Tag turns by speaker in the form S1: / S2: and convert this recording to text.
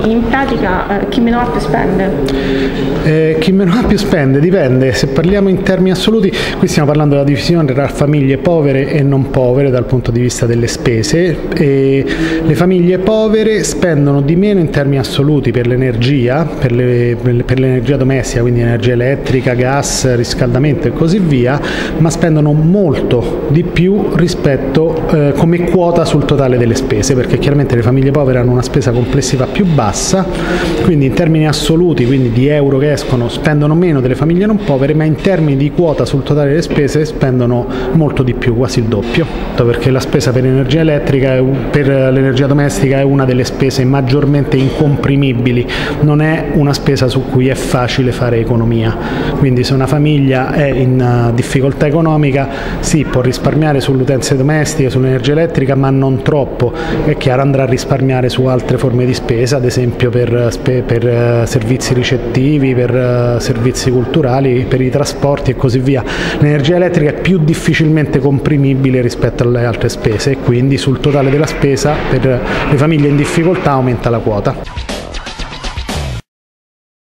S1: in pratica chi meno ha più spende?
S2: Chi meno ha più spende, dipende. Se parliamo in termini assoluti, qui stiamo parlando della divisione tra famiglie povere e non povere dal punto di vista delle spese, e le famiglie povere spendono di meno in termini assoluti per l'energia, per l'energia domestica, quindi energia elettrica, gas, riscaldamento e così via, ma spendono molto di più rispetto come quota sul totale delle spese, perché chiaramente le famiglie povere hanno una spesa complessiva più bassa, quindi in termini assoluti, quindi di euro che escono, spendono meno delle famiglie non povere, ma in termini di quota sul totale delle spese spendono molto di più, quasi il doppio, perché la spesa per energia elettrica, per l'energia domestica, è una delle spese maggiormente incomprimibili, non è una spesa su cui è facile fare economia. Quindi se una famiglia è in difficoltà economica, sì, può risparmiare sulle utenze domestiche, sull'energia elettrica, ma non troppo. È chiaro, andrà a risparmiare su altre forme di spesa, ad esempio per servizi ricettivi, per servizi culturali, per i trasporti e così via. L'energia elettrica è più difficilmente comprimibile rispetto alle altre spese, e quindi sul totale della spesa per le famiglie in difficoltà aumenta la quota.